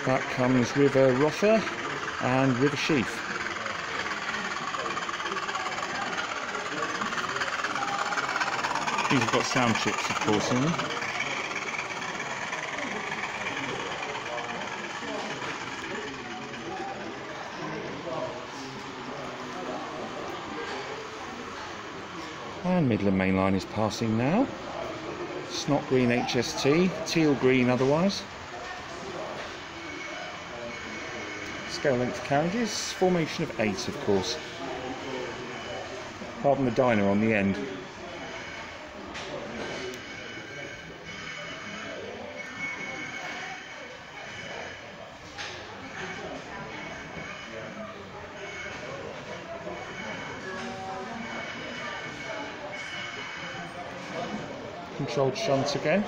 That comes River Rother and River Sheaf. These have got sound chips, of course, in them. And Midland Main Line is passing now. Snot green HST, teal green otherwise. Scale length carriages, formation of 8 of course. Pardon the diner on the end. Controlled shunt again.